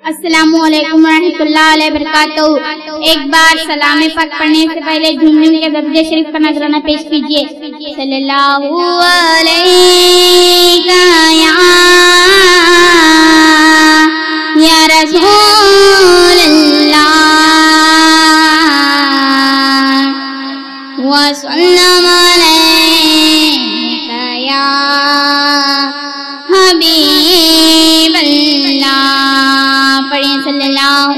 السلام علیکم ورحمۃ اللہ وبرکاتہ۔ ایک بار سلام پاک پڑھنے سے پہلے جھوم جھوم کے درود شریف کا نذرانہ پیش کیجیے۔ صلی اللہ علیہ یا رسول اللہ وسلم علیک یا حبیب اللہ۔ پڑھیں صلی اللہ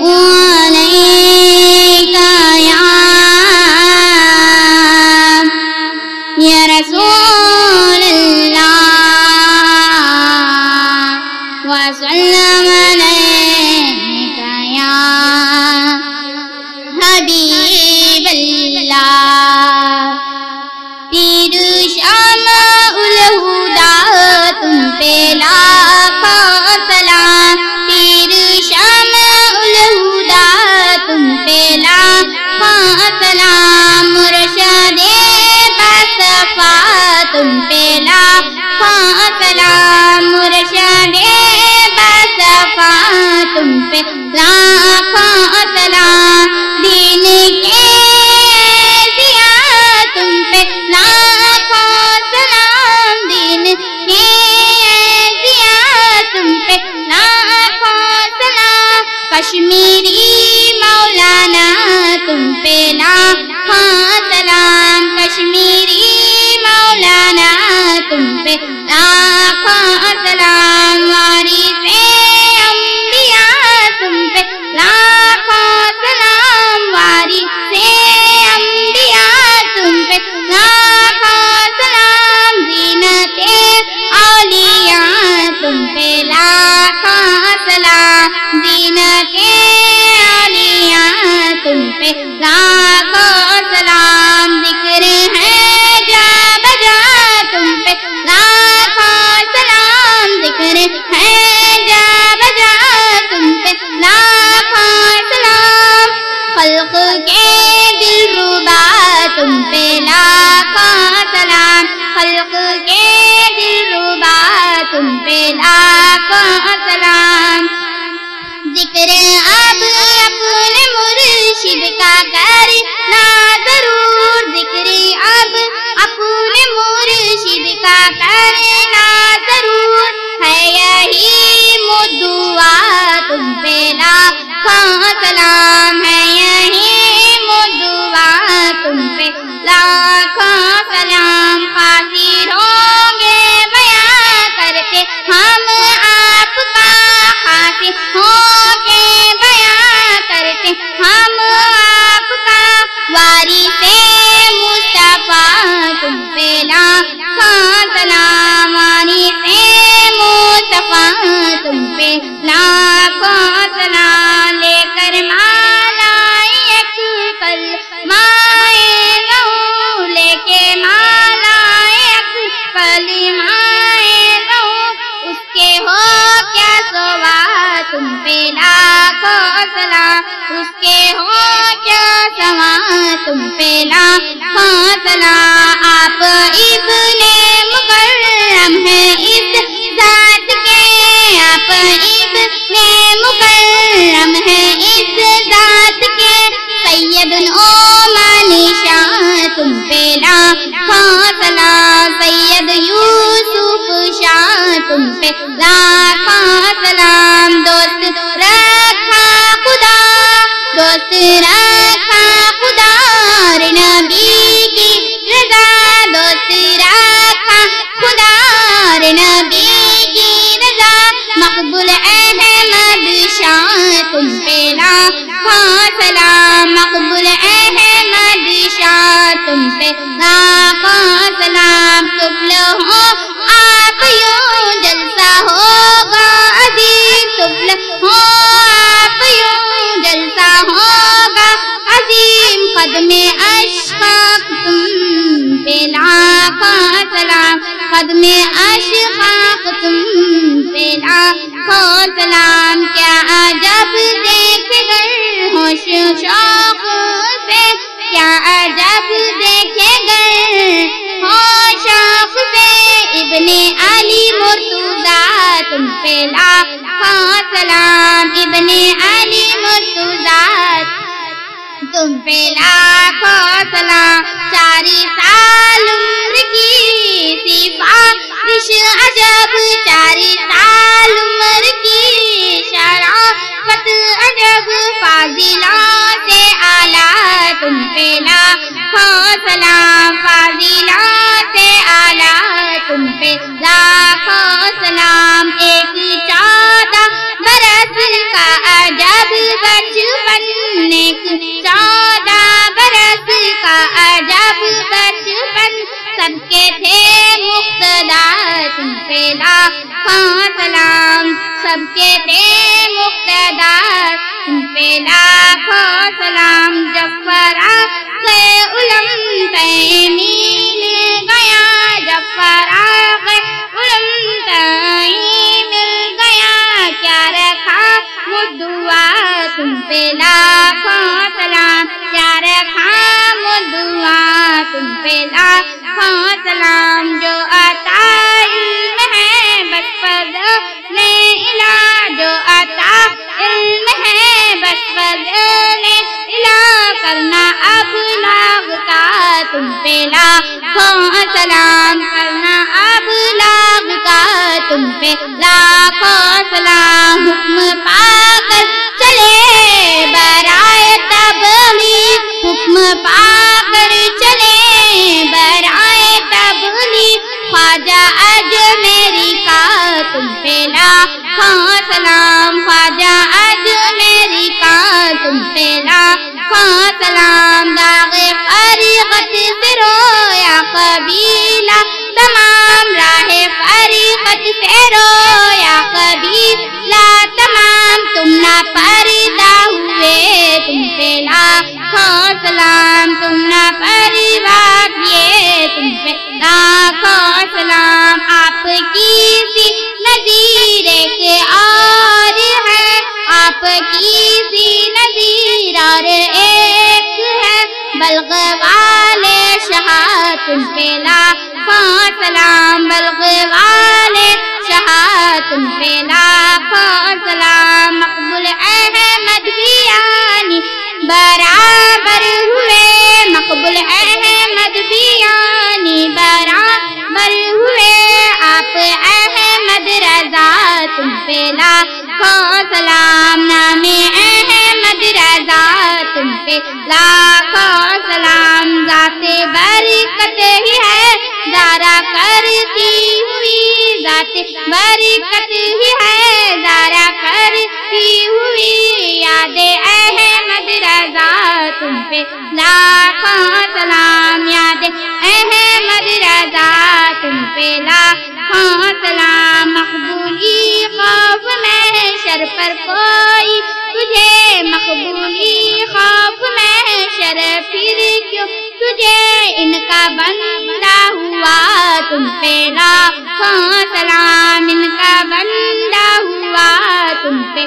علیہ یا رسول اللہ وسلم علیک یا حبیب اللہ۔ پیر شمع الہدیٰ تم پہ لاکھوں سلام، پیر شمع الہدیٰ تم پہ لاکھوں سلام، مرشد باصفا تم پہ لاکھوں سلام، مرشد باصفا تم پہ لاکھوں سلام، دین کے تم پہ لاکھوں سلام، دین کے تم پہ لاکھوں سلام، کشمیری مولانا تم پہ لاکھوں سلام، کشمیری مولانا تم پہ لاکھوں سلام، وارث انبیاء تم پہ لاکھوں سلام، وارث انبیاء تم پہ لاکھوں سلام، زینت اولیاء تم پہ لاکھوں سلام، زینت اولیاء تم پہ لاکھوں سلام، ذکر ہے جا بجا تم پہ لاکھوں سلام، ذکر ہے جا بجا تم پہ لاکھوں سلام، خلق کے دلربا تم پہ لاکھوں سلام، خلق کے دلربا تم پہ لاکھوں سلام، ذکر اب اپنے مرشد کا کرنا ضرور، ذکر اب اپنے مرشد کا کرنا ضرور، ہے یہی مدعا تم پہ لاکھوں سلام، ہے یہی مدعا تم پہ لاکھوں سلام، حاضر ہوں گے بیان کرتے ہم آپ کا، حاضر ہوں گے بیان کرتے ہم آپ کا، وارث مصطفیٰ تم پہ لاکھوں سلام، وارث مصطفیٰ تم پہ لاکھوں سلام، لے کر مالائے ایک کلمائے لو، لے کے مالائے ایک کلمائے لو، اس کے ہو کیا سوا تم پہ لاکھوں سلام، اس کے ہو کیا سوا تم پہ لاکھوں سلام، آپ ابن مکرم ہیں اس ذات کے، آپ ابن مکرم ہیں اس ذات کے، سید نعمان شاہ تم پہ لاکھوں سلام، سید یوسف شاہ تم پہ لاکھوں سلام، دوست رکھا خدا، دوست رکھا خدا اور نبی کی رضا، دوست رکھا خدا اور نبی کی رضا، مقبول احمد شاہ تم پہ لاکھوں سلام، مقبول احمد شاہ تم پہ لاکھوں سلام، قبل ہو آپ یوں جلسہ ہوگا عظیم، قبل ہو آپ یوں جلسہ ہوگا عظیم، قدم اشفاق تم پہ لاکھوں سلام، قدم اشفاق تم پہ لاکھوں سلام، کیا عجب دیکھے گر ہوش شوق سے، کیا عجب دیکھے گر ہوش شوق سے، ابن علی مرتضیٰ تم پہ لاکھوں سلام، ابن تم پہ لاکھوں سلام، 40 سال عمر کی سفارش عجب، 40 سال عمر کی شرافت عجب، فاضلوں سے اعلیٰ تم پہ لاکھوں سلام، فاضلوں سے اعلیٰ تم پہ لاکھوں سلام، 14 برس کا عجب بچپن، 14 برس کا عجب بچپن، سب کے تھے مقتدا تم پہ لاکھوں سلام، سب کے تھے مقتدا تم پہ لاکھوں سلام، جب فراغ علم تئیں مل گیا، جب فراغ علم تئیں مل گیا، کیا رکھا مدعا تم پہ لاکھوں سلام، کیا رکھا مدعا تم پہ لاکھوں سلام، جو عطا علم ہے بس فضل الہ، جو عطا علم ہے بس فضل الہ، کرنا ابلاغ کا تم پہ لاکھوں سلام، کرنا ابلاغ کا تم پہ لاکھوں سلام، حکم پا کر چلے برائے تبلیغ، حکم پا کر چلے برائے تبلیغ، خواجہ اجمیری کا تم پہ لاکھوں سلام، خواجہ اجمیری کا تم پہ لاکھوں سلام، داغ فریقت سے رویا قبیلہ تمام، راہ فریقت سے رویا قبیلہ تمام، تم نہ پردہ ہوئے تم پہ لاکھوں سلام، تم نہ پرواہ کیے تم پہ لاکھوں سلام، آپ کی سی نظیر ایک اور ہے، آپ کی سی نظیر اور ایک ہے، بلغ والے شاہ تم پہ لاکھوں سلام، بلغ والے شاہ تم پہ لاکھوں سلام، مقبول احمد بیانی برابر ہوئے، مقبول احمد بیانی برابر ہوئے، آپ احمد رضا تم پہ لاکھوں سلام، نام احمد رضا تم پہ لاکھوں سلام، ذات برکت ہی ہے زارا کرتی ہوئی، ذات برکت ہی ہے زارا کرتی ہوئی، یاد احمد رضا تم پہ لاکھوں سلام، یاد احمد رضا تم پہ لاکھوں سلام، مقبولی خوف محشر پر کوئی تجھے، مقبولی خوف محشر پھر کیوں تجھے، ان کا بندہ ہوا تم پہ لاکھوں سلام، ان کا بندہ ہوا تم پہ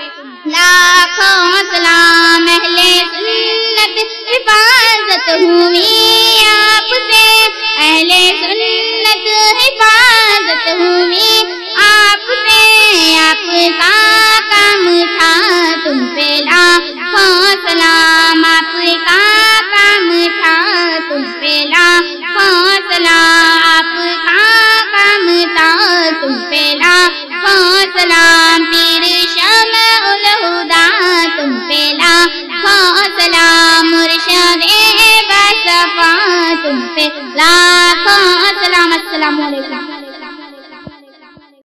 لاکھوں سلام، اہل سنت حفاظت ہوئی آپ سے، اہل سنت حفاظت ہوئی آپ سے، آپ کا کام تھا تم پہ لاکھوں سلام، آپ کا کام تھا تم پہ لاکھوں سلام، آپ کا کام تھا تم پہ لاکھوں سلام، پیر شمع الہدا تم پہ لاکھوں سلام، مرشد بصفا تم پہ لاکھوں سلام، السلام علیکم۔